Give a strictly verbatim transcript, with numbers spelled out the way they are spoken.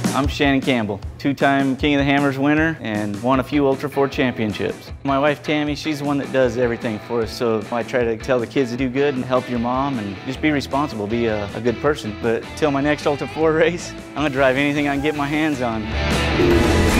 I'm Shannon Campbell, two-time King of the Hammers winner and won a few Ultra four championships. My wife Tammy, she's the one that does everything for us, so I try to tell the kids to do good and help your mom and just be responsible, be a, a good person. But till my next Ultra four race, I'm gonna drive anything I can get my hands on.